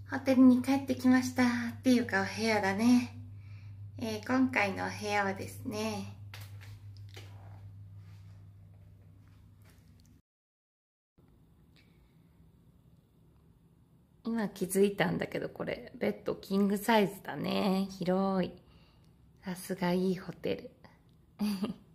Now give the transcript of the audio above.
ホテルに帰ってきましたっていうかお部屋だね。今回のお部屋はですね、今気づいたんだけど、これベッドキングサイズだね。広い。さすがいいホテル。